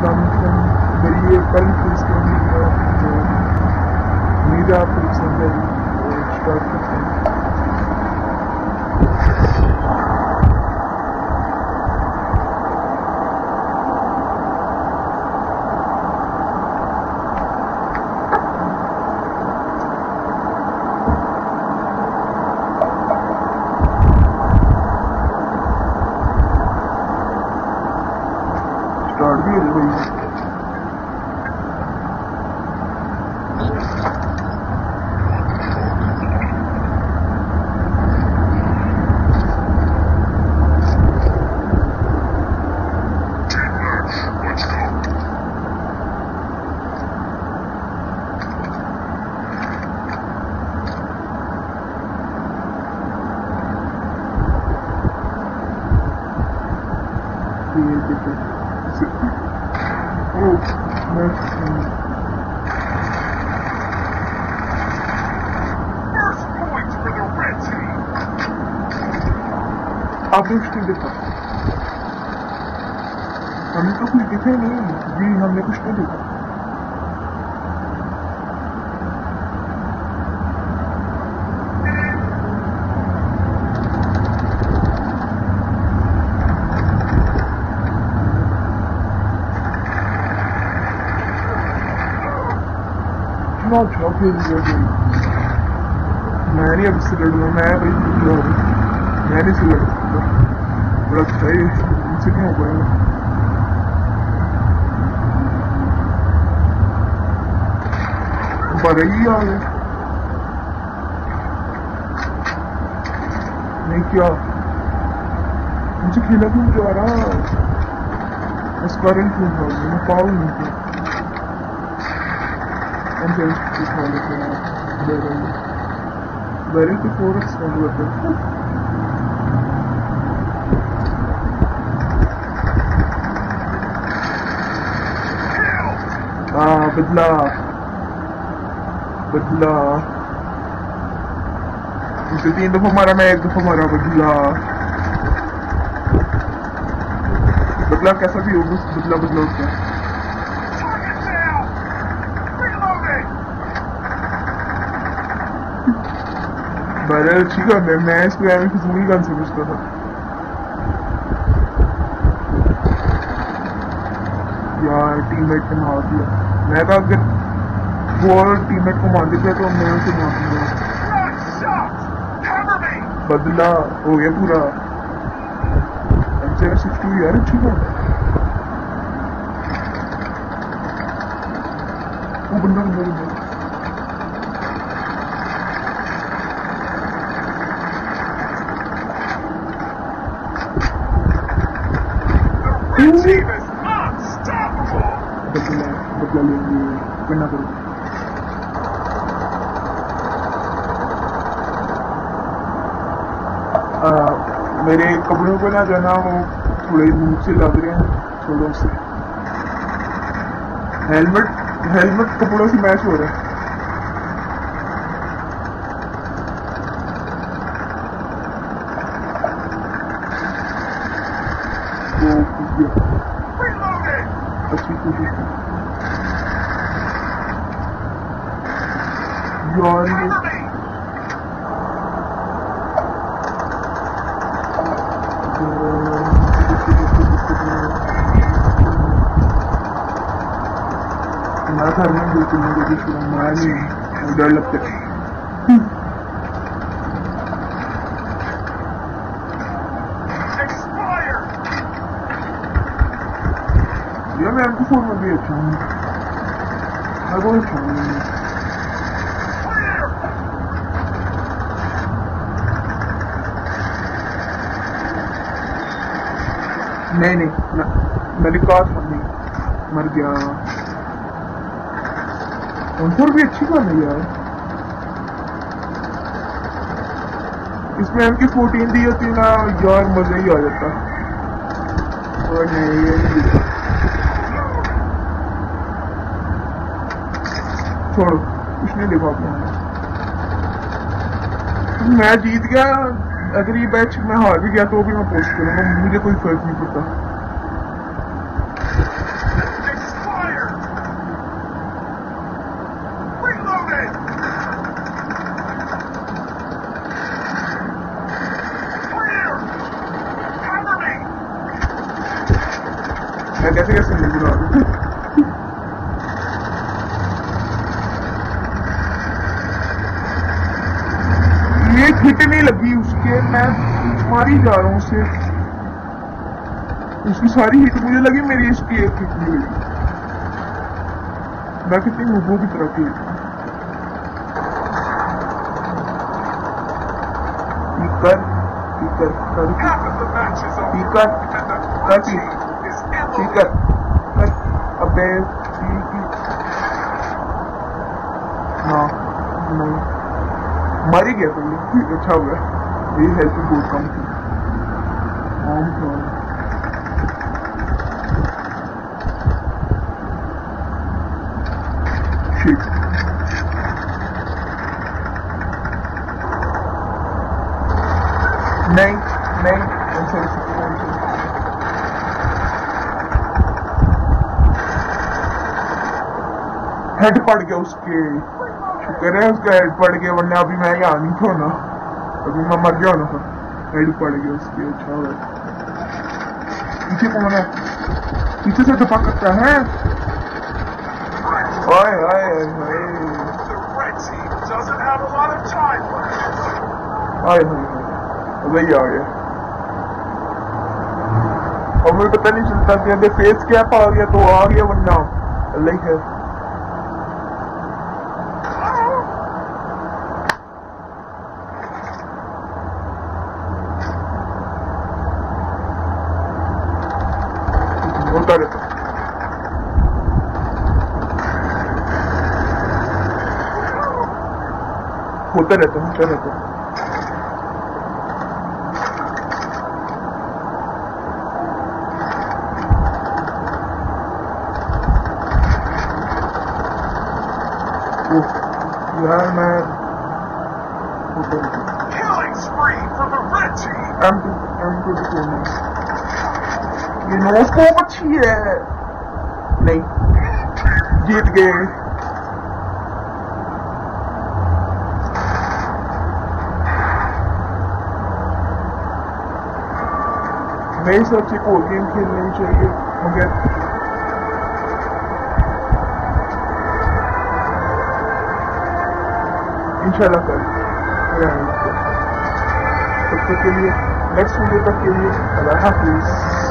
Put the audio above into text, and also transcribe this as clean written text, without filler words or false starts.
मेरी ये पहली फुल स्क्रीन वीडियो है, तो उम्मीद है आपको पसंद आएगी। तो स्टार्ट करते हैं। स्टार्ट भी हो गई। ये देखो आपने कुछ नहीं देखा, हमने तो कुछ देखा ही नहीं जी, हमने कुछ नहीं देखा। चुनाव खेल लिया, मैं नहीं अब इससे लड़ूंगा, मैं भाई मैं नहीं से लड़ सकता, बड़ा सही इनसे क्या हो पाएगा। बड़ा ही आ गया नहीं क्या मुझे खेला क्यों जा रहा, इस कारण क्यों मैं पागल नहीं किया। बैरल के 4x बंद करते हैं। बदला बदला उसे 3 दफा मारा, मैं 1 दफा मारा। बदला बदला कैसा भी हो, बस बदला बदला होता है। बैरल अच्छी गन है, मैं इसको यार फिजूल गन समझता था यार। टीममेट ने मार दिया, मैं तो अगर वो टीममेट को मार देता तो मैं उसे मार दूंगा। बदला हो गया पूरा। M762 यार अच्छी गन है। वो बंदा बंदा बदला लेंगे, करना करो। मेरे कपड़ों को ना जो ना वो थोड़े दूर से लग रहे हैं, थोड़ों से। हेलमेट कपड़ों से मैच हो रहा है। अच्छी कोशिश यार, मैं घर में बिल्कुल नहीं, डर लगता है। यार मैं आपको फोन में भी अच्छा हूँ, मैं बहुत अच्छा हूँ। नहीं मैंने कहा था नहीं, मर गया। उनपुर भी अच्छी बात है यार, इसमें MK14 दी होती ना यार, मजा ही आ जाता। और नहीं ये नहीं, छोड़ो कुछ नहीं देखा आपने। मैं जीत गया, अगर ये मैच मैं हार भी गया तो भी मैं पोस्ट करूंगा, मुझे कोई फर्क नहीं पड़ता। मैं कैसे कैसे मिल रहा हूँ। ये हिट नहीं लगी उसके, मैं मार ही जा रहा हूँ उसे, उसकी सारी हिट मुझे लगी, मेरी इसकी एक हिट नहीं लगी। मैं कितनी मुंह की तरह की स्पीकर अबे नहीं मर ही गया तो अच्छा हो गया, ये हेल्थ बहुत कम थी। नहीं हेड पड़ गया उसके, शुक्र है उसका हेड पड़ गया, वरना अभी मैं यहाँ नहीं था ना, अभी मैं मर गया ना, हेड पड़ गया उसके। अच्छा हो पीछे कौन है, पीछे से दफा करता है। हाय हाय हाय हाय वही आ गया, और मुझे पता नहीं चलता कि अगर फेस कैप आ गया तो आ गया, वरना अल्लाह है। होता रहता यार मैं ये नो स्कोप अच्छी है, नहीं जीत गए। मेरे हिसाब से कोई गेम खेलनी चाहिए, मगर इंशाल्लाह कल तब तक के लिए नेक्स्ट वीडियो तक के लिए अल्लाह हाफिज़।